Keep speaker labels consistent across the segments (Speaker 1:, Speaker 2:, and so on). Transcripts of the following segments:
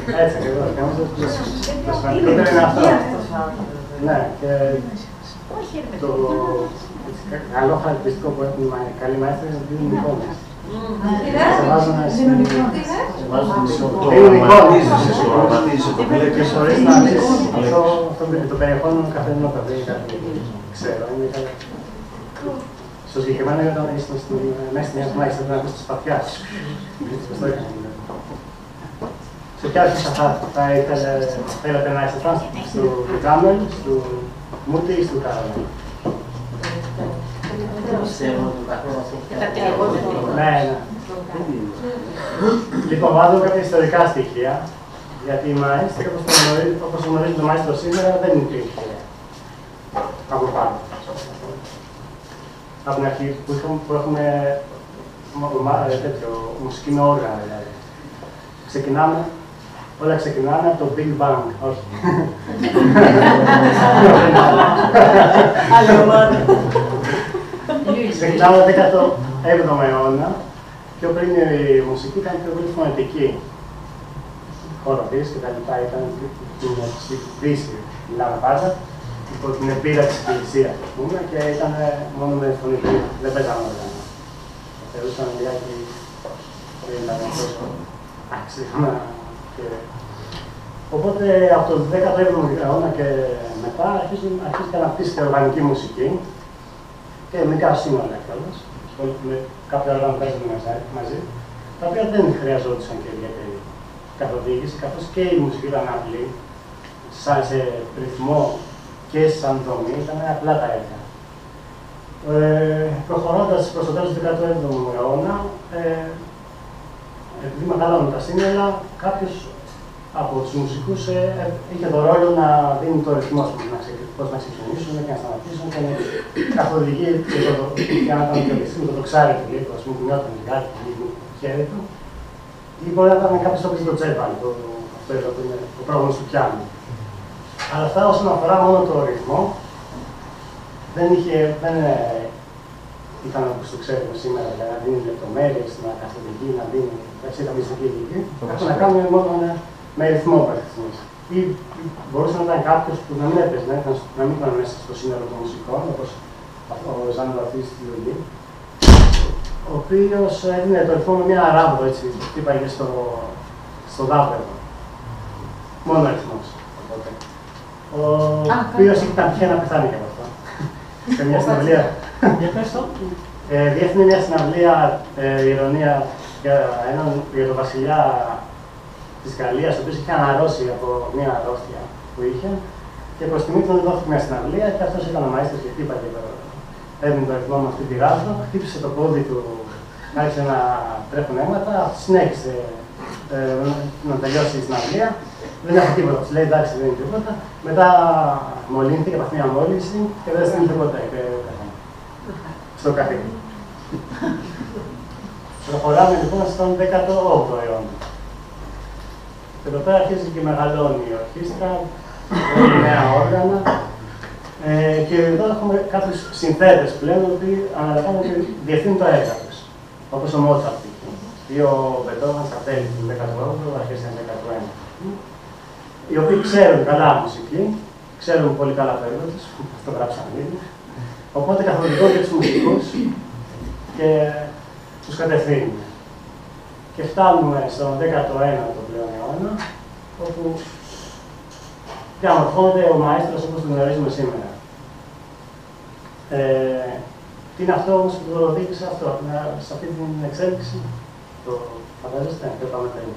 Speaker 1: Έτσι ακριβώς. Το σημαντικότερο είναι αυτό. Ναι, και το καλό χαρακτηριστικό που έχουν οι καλοί μαέστρες είναι ότι δίνουν εικόνες. Σε βάζουν και χωρίς να δεις το περιεχόμενο καθενός το οποίο ξέρω. Στο συγκεκριμένο όταν ήσουν μέσα στην Νέα Μάγιστα, πρέπει να πεις τη σπαθιά σου. Σε ποια αρχή θα θέλατε να είστε στο Κάμελ, στο Μούτι ή στο Κάμελ? Ναι. Λοιπόν, βάζω κάποια ιστορικά στοιχεία, γιατί η μαέστρα, όπως γνωρίζει το μαέστρο σήμερα, δεν υπήρχε από πάνω. Από την αρχή που έχουμε μουσική με όργανα, δηλαδή. Όλα ξεκινάνε από το Big Bang, όχι. Ξεκινάμε το 17ο αιώνα, πιο πριν η μουσική ήταν πιο πολύ φωνητική. Χοροδίες και τα λοιπά ήταν στην κρίση, μιλάμε πάντα, υπό την επίδα της εκκλησίας, ας πούμε, και ήταν μόνο με φωνή, δεν παίζαμε όργανα. Θεωρούσαν λιγάκι, δεν ήταν τόσο άξιμα. Οπότε από το 17ο αιώνα και μετά αρχίζει και αναπτύσσεται οργανική μουσική και μικρά σύνολα κιόλας, με κάποια όργανα που παίζουν μαζί, τα οποία δεν χρειαζόντουσαν και ιδιαίτερη καθοδήγηση, καθώς και η μουσική ήταν απλή, σαν σε ρυθμό και σαν δομή, ήταν απλά τα έργα. Προχωρώντας προς το τέλος του 17ου αιώνα, επειδή μεγαλώνουν τα σύνολα, κάποιος από τους μουσικούς είχε το ρόλο να δίνει το ρυθμό, πώς να ξεκινήσουν και να σταματήσουν και να καθοδηγεί για να ήταν και το ξάρι του λίγο, ας πούμε, που νιώθουν λιγάκι το χέρι του. Ή μπορεί να ήταν κάποιος όπως το τσέπαλ, αυτό εδώ που είναι ο πρόγονος του πιάνου. Αλλά αυτά όσον αφορά μόνο το ρυθμό, δεν ήταν όπως το ξέρουμε σήμερα, δηλαδή να δίνει λεπτομέρειες, να καθοδηγεί, να δίνει τα μυστική ειδική. Έχουν να κάνουν μόνο με ρυθμό παρθυσμής. Ή μπορούσε να ήταν κάποιος που να μην έπαιζε, να μην ήταν μέσα στο σύνολο των μουσικών, όπως ο Ζαν Βαθής στη Λουλή, ο οποίος έδινε το ρυθμό με μια ράβδο, έτσι, χτύπαγε στο δάπεδο. Μόνο ρυθμός. Ο οποίος ήταν τυχαία να πεθάνει και από αυτό. Σε μια συναυλία. Διεύθυνε μια συναυλία ηρωνία για τον βασιλιά της Γαλλίας, ο οποίος είχε αναρρώσει από μια αρρώστια που είχε και προς τιμή του δόθηκε μια συναυλία και αυτός ήταν ο μαέστρος και χτύπαγε έδινε το ρυθμό με αυτή τη ράβδο, χτύπησε το πόδι του, άρχισε να τρέχουν αίματα, συνέχισε να τελειώσει η συναυλία. Δεν έχω τίποτα, του λέει εντάξει δεν είναι τίποτα. Μετά μολύνθηκε από αυτή μια μόλυνση και δεν στείλει τίποτα στο καθήκον. Προχωράμε λοιπόν στον 18ο αιώνα. Και εδώ πέρα αρχίζει και μεγαλώνει η ορχήστρα, έχει νέα όργανα. Και εδώ έχουμε κάποιους συνθέτες πλέον, οι αναλαμβάνουν και διευθύνουν το έργα τους. Όπως ο Μότσαρτ ή ο Μπετόβεν στα τέλη του 18ου, αρχές του 19ου. Οι οποίοι ξέρουν καλά μουσική, ξέρουν πολύ καλά το έργο τους, το γράψαν ήδη. Οπότε καθοδηγούν και τους μουσικούς και τους κατευθύνουν. Και φτάνουμε στον 19ο πλέον αιώνα, όπου διαμορφώνεται ο μαέστρος όπως τον γνωρίζουμε σήμερα. Τι είναι αυτό όμως που το οδήγησε αυτό, σε αυτή την εξέλιξη, το φαντάζεστε, δεν πάμε τέλει.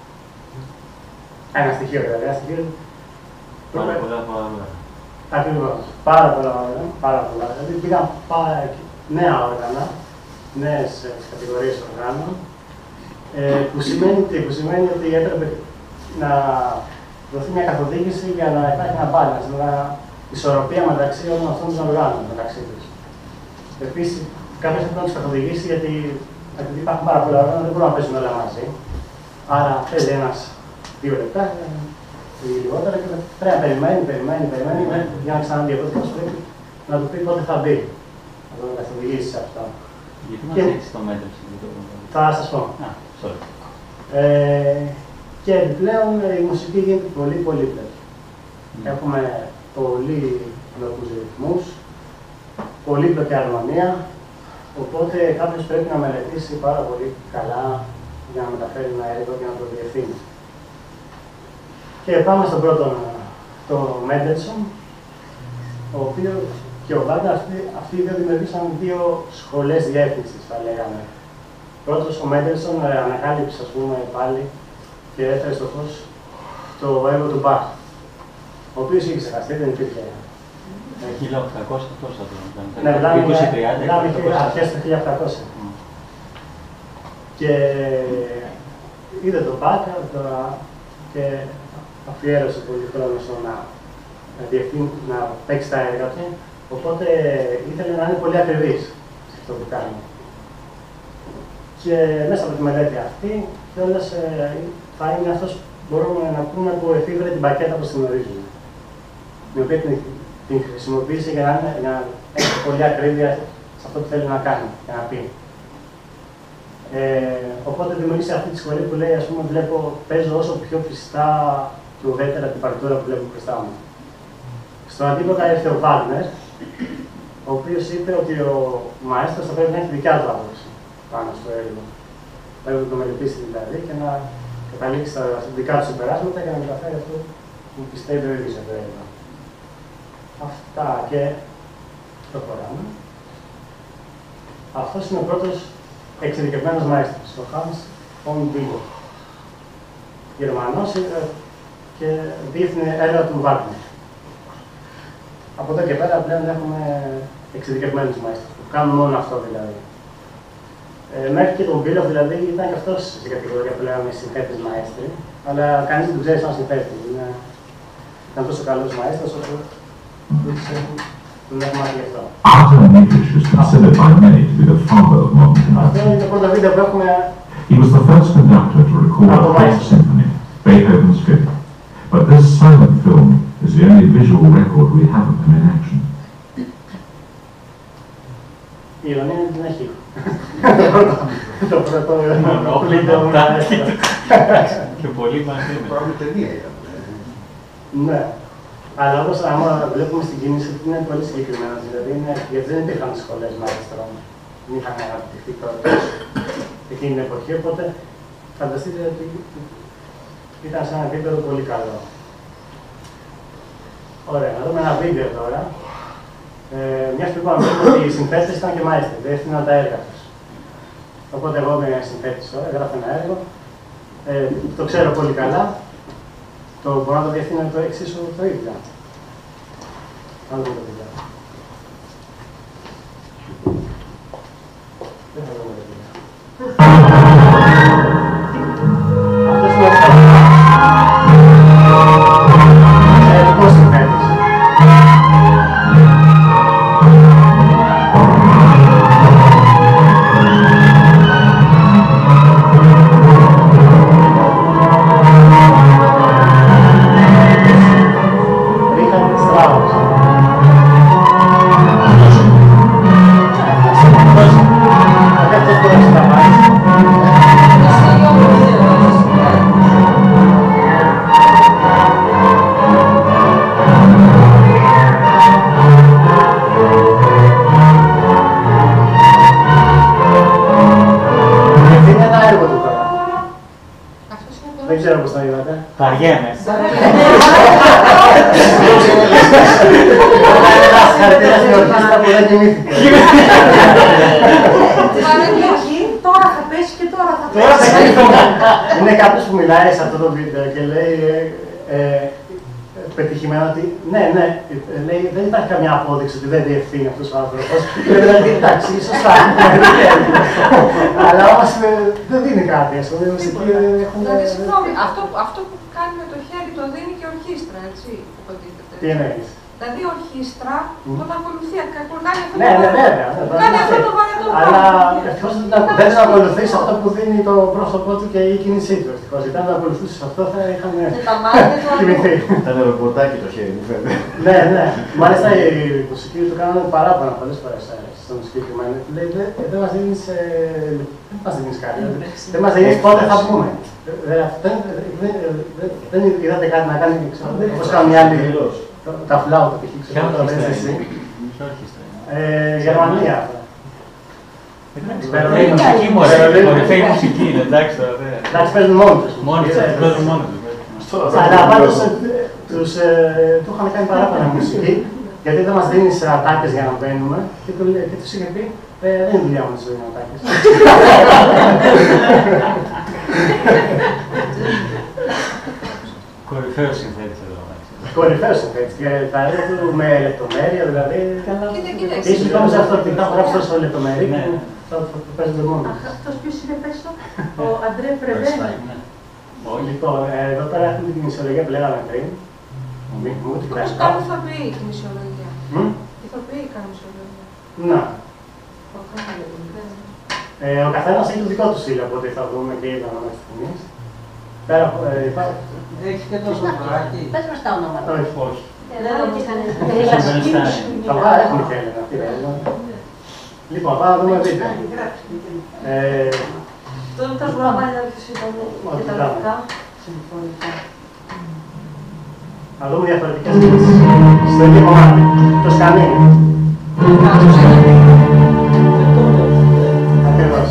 Speaker 1: Ένα στοιχείο δηλαδή, ένα στοιχείο.
Speaker 2: Πάρα πολλά όργανα.
Speaker 1: Ακριβώς, πάρα πολλά όργανα. Δηλαδή πήγαν νέα όργανα, νέες κατηγορίες οργάνων, που σημαίνει ότι έπρεπε να δοθεί μια καθοδήγηση για να υπάρχει ένα balance, μια ισορροπία μεταξύ όλων αυτών των οργάνων μεταξύ τους. Επίσης, κάποιος πρέπει να τους καθοδηγήσει γιατί επειδή υπάρχουν πάρα πολλά όργανα, δεν μπορούν να παίζουν όλα μαζί. Άρα παίζει ένας 2 λεπτά ή λιγότερα και πρέπει να περιμένει για να ξαναδεί. Οπότε πρέπει να του πει πότε θα μπει, να τον καθοδηγήσει σε αυτό.
Speaker 2: Γιατί μας έχεις το μέτρηση?
Speaker 1: Θα σας πω. Και επιπλέον η μουσική γίνεται πολύ πολύπλοκη. Έχουμε πολύ πλοκούς ρυθμούς, πολύπλοκη αρμονία, οπότε κάποιος πρέπει να μελετήσει πάρα πολύ καλά για να μεταφέρει ένα έργο και να το διευθύνει. Και πάμε στον πρώτο, το Μέντελσον, ο οποίος και ο Βάγκνερ, αυτοί οι δύο δημιουργήσαν δύο σχολές διεύθυνσης, θα λέγαμε. Πρώτος, ο Μέντελσον ανακάλυψε, ας πούμε, πάλι και έφερε στο φως το έργο του Μπαχ, ο οποίος είχε ξεχαστεί, δεν υπήρχε.
Speaker 2: 1800 τόσα το ήταν.
Speaker 1: Ναι, μιλάμε αρχές του 1800. Και είδε το Μπαχ και αφιέρωσε πολύ χρόνο στο να παίξει τα έργα του, οπότε ήθελε να είναι πολύ ακριβής σε αυτό που κάνει. Και μέσα από τη μελέτη αυτή, κιόλας θα είναι αυτός που μπορούμε να πούμε που εφήβρε την πακέτα όπως την γνωρίζουμε. Την οποία την χρησιμοποίησε για να έχει πολύ ακρίβεια σε αυτό που θέλει να κάνει και να πει. Οπότε δημιουργήσε αυτή τη σχολή που λέει, ας πούμε, παίζω όσο πιο πιστά και ουδέτερα την παρτιτούρα που βλέπω μπροστά μου. Στον αντίποδα ήρθε ο Βάγκνερ, ο οποίος είπε ότι ο μαέστρος θα πρέπει να έχει δικιά του άποψη πάνω στο έργο. Πρέπει να το μελετήσει δηλαδή και να καταλήξει στα δικά του συμπεράσματα και να μεταφέρει αυτό που πιστεύει ο ίδιος για το έργο. Αυτά και προχωράμε. Αυτός είναι ο πρώτος εξειδικευμένος μαέστρος, ο Hans von Bülow. Γερμανός και διεύθυνε έργα του Βάγκνερ. Από εδώ και πέρα πλέον έχουμε εξειδικευμένους μαέστρους που κάνουν μόνο αυτό δηλαδή. Μέχρι και τον Bülow δηλαδή ήταν και αυτός στην κατηγορία που λέγαμε συνθέτης μαέστρη, αλλά κανείς δεν ξέρει σαν συνθέτη. Ήταν τόσο καλός μαέστρος όσο δεν έχουμε μάθει γι' αυτό. Αυτό είναι το πρώτο βίντεο που έχουμε.
Speaker 3: He was the first conductor to record a Fourth Symphony, Beethoven's Fifth. But this silent film is the only visual record we have of him in action.
Speaker 1: Η ειρωνία είναι την έχει. Το πρώτο βίντεο μου
Speaker 2: και πολύ μαζί με.
Speaker 4: Πρώτη ταινία ήταν.
Speaker 1: Ναι. Αλλά όπως άμα βλέπουμε στην κίνηση είναι πολύ συγκεκριμένα. Δηλαδή γιατί δεν υπήρχαν σχολές μαέστρων. Δεν είχαν αναπτυχθεί τότε εκείνη την εποχή. Οπότε φανταστείτε ότι ήταν σε ένα επίπεδο πολύ καλό. Ωραία, να δούμε ένα βίντεο τώρα. Μιας που είπαμε ότι οι συνθέτες ήταν και μαέστροι, δεν έφτιαναν τα έργα τους. Οπότε εγώ είμαι συνθέτης τώρα, έγραφα ένα έργο. Το ξέρω πολύ καλά. Το μπορώ να το διευθύνω το εξίσου το ίδιο. Να δούμε το βίντεο. Δεν θα δούμε το βίντεο. Αυτός είναι ο εξαιρετικός συνθέτης. Δεν ξέρω πώς το είδατε.
Speaker 2: Βαριέμαι.
Speaker 1: Ένας χαρακτήρας στην ορχήστρα που δεν κοιμήθηκε.
Speaker 5: Τώρα θα πέσει και τώρα θα πέσει.
Speaker 1: Είναι κάποιος που μιλάει σε αυτό το βίντεο και λέει πετυχημένο ότι ναι, λέει, δεν υπάρχει καμιά απόδειξη ότι δεν διευθύνει αυτός ο άνθρωπος. Δηλαδή, εντάξει, σωστά. Αλλά όμως δεν δίνει κάτι, ας πούμε, η μουσική έχουν...
Speaker 5: Δηλαδή, συγγνώμη, αυτό που κάνει με το χέρι το δίνει και ορχήστρα, έτσι, υποτίθεται.
Speaker 1: Τι εννοείς?
Speaker 5: Δηλαδή ορχήστρα όταν ακολουθεί, κάνει αυτό
Speaker 1: Ναι, ναι, βέβαια.
Speaker 5: Κάνει αυτό το βαρετό πράγμα.
Speaker 1: Αλλά ευτυχώς δεν θα ακολουθήσει αυτό που δίνει το πρόσωπό του και η κίνησή του. Ευτυχώς. Γιατί αν ακολουθήσει αυτό θα είχαμε κοιμηθεί.
Speaker 4: Ήταν ρομποτάκι το χέρι μου, φαίνεται.
Speaker 1: Ναι, ναι. Μάλιστα οι μουσικοί του κάνανε παράπονα πολλές φορές στον συγκεκριμένο. Λέει δεν μας δίνεις κάτι. Δεν μας δίνεις πότε θα πούμε. Δεν είδατε κάτι να κάνει, όπως κάνουν οι άλλοι. Τα φλάουτα π.χ. Γερμανία.
Speaker 2: Μουσική μωρέ, κορυφαίη μουσική είναι, εντάξει τώρα.
Speaker 1: Εντάξει, παίζουν μόνοι τους.
Speaker 2: Παίζουν μόνοι τους.
Speaker 1: Αλλά πάντως του είχαν κάνει παράπονα μουσική, γιατί δεν μας δίνεις ατάκες για να μπαίνουμε και τους είχε πει δεν είναι δουλειά μου να σου δίνω ατάκες.
Speaker 2: Κορυφαίος συνθέτης εδώ.
Speaker 1: Κορυφαίος συνθέτης και τα έργα του με λεπτομέρεια, δηλαδή.
Speaker 5: Κοίταξε.
Speaker 1: Ίσως όμως αυτό ότι τα γράψει τόσο λεπτομέρεια που παίζονται μόνοι.
Speaker 5: Αυτός ποιος είναι, πες το, ο Αντρέ Πρεβένη.
Speaker 1: Λοιπόν, εδώ πέρα έχουμε την μισολογία που λέγαμε πριν.
Speaker 5: Πώς κάνουν ηθοποιοί τη μισολογία. Ηθοποιοί κάνουν μισολογία.
Speaker 1: Να. Ο καθένας έχει το δικό του στυλ από ό,τι θα δούμε και είδαμε μέχρι στιγμής.
Speaker 6: Έχεις και το ζωγράκι.
Speaker 5: Πες μας τα ονόματα.
Speaker 1: Όχι.
Speaker 5: Θα
Speaker 1: πάω, έχουμε και Έλληνα. Λοιπόν, πάμε να δούμε βίντεο.
Speaker 5: Τότε τα γραμμάτια ποιος ήταν και τα λεπτά.
Speaker 1: Να δούμε διαφορετικές λύσεις. Στο ίδιο κομμάτι. Το σκανίνι. Ακριβώς.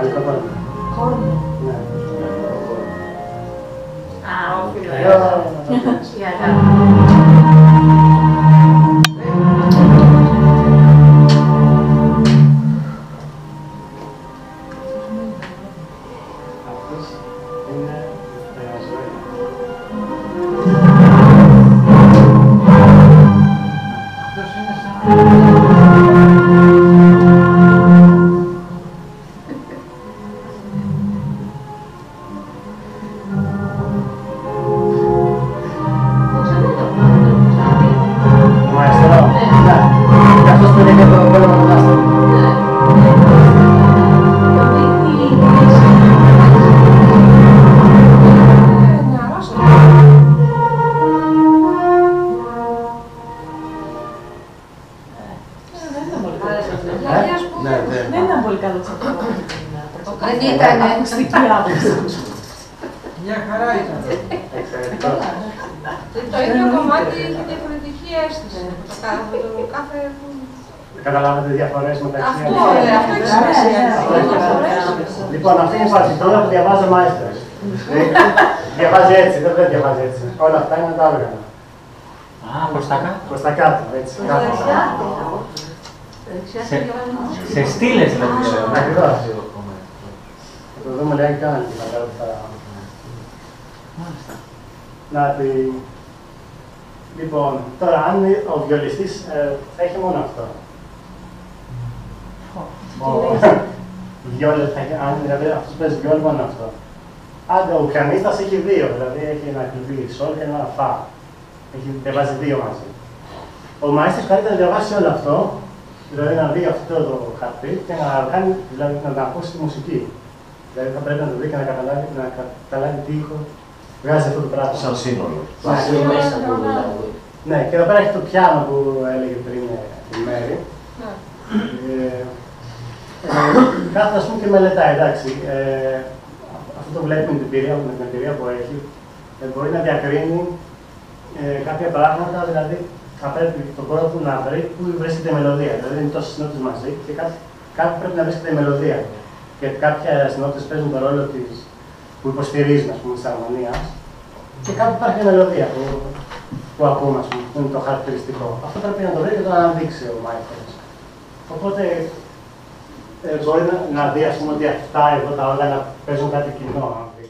Speaker 1: Γαλλικό κόρνο.
Speaker 5: Κόρνο.
Speaker 1: Ναι.
Speaker 5: Α, όφιλο.
Speaker 6: Η αγάπη.
Speaker 1: Αυτός είναι ζωή.
Speaker 2: Αυτός είναι σαν...
Speaker 1: Ο Μαεστρό. Ναι. Και αυτός που είναι και το πόλεμο του Λάστρο.
Speaker 5: Νεαρός. Δηλαδή, ας πούμε,
Speaker 6: Δεν ήταν πολύ καλό τσακό.
Speaker 5: δεν ήτανε.
Speaker 6: Ακουστική άποψη.
Speaker 2: Μια χαρά ήταν.
Speaker 1: Εξαιρετικός.
Speaker 5: Το ίδιο κομμάτι έχει διαφορετική αίσθηση. Το κάθε...
Speaker 1: Καταλάβατε διαφορές μεταξύ
Speaker 5: Αυτό έχει σημασία.
Speaker 1: Λοιπόν, αυτή είναι η παρτιτούρα που διαβάζει ο Μάιστρος. Διαβάζει έτσι, δεν διαβάζει έτσι. Όλα αυτά είναι τα όργανα.
Speaker 2: Α, προς τα κάτω.
Speaker 1: Προς τα κάτω, έτσι.
Speaker 2: Σε στήλες δηλαδή.
Speaker 1: Ακριβώς. Θα το δούμε λίγα και κάναμε μετά.
Speaker 2: Μάλιστα.
Speaker 1: Να τη... Λοιπόν, τώρα αν ο βιολιστής θα έχει μόνο αυτό. Βιόλε, αν δηλαδή αυτός παίζει βιόλε μόνο αυτό. Άντε, ο πιανίστας έχει δύο, δηλαδή έχει ένα κλειδί σόλ και ένα φα. Διαβάζει δύο μαζί. Ο μαΐστρος καλύτερα να διαβάσει όλο αυτό, δηλαδή να δει αυτό το χαρτί και να κάνει, δηλαδή να ακούσει τη μουσική. Δηλαδή θα πρέπει να το δει και να καταλάβει τι ήχο βγάζει αυτό το πράγμα.
Speaker 4: Σαν σύνολο.
Speaker 1: Ναι, και εδώ πέρα έχει το πιάνο που έλεγε πριν η Μέρη. Κάθεται ας πούμε και μελετάει, εντάξει. Αυτό το βλέπει με την εμπειρία που έχει. Μπορεί να διακρίνει κάποια πράγματα, δηλαδή θα πρέπει τον κόρο του να βρει πού βρίσκεται η μελωδία. Δηλαδή είναι τόσες νότες μαζί και κάπου πρέπει να βρίσκεται η μελωδία. Και κάποιες νότες παίζουν τον ρόλο που υποστηρίζουν, ας πούμε, της αρμονίας. Και κάπου υπάρχει μια μελωδία που ακούμε, ας πούμε, που είναι το χαρακτηριστικό. Αυτό πρέπει να το βρει και το αναδείξει ο μάιστρος. Οπότε μπορεί να δει, ας πούμε, ότι αυτά εδώ τα όργανα παίζουν κάτι κοινό.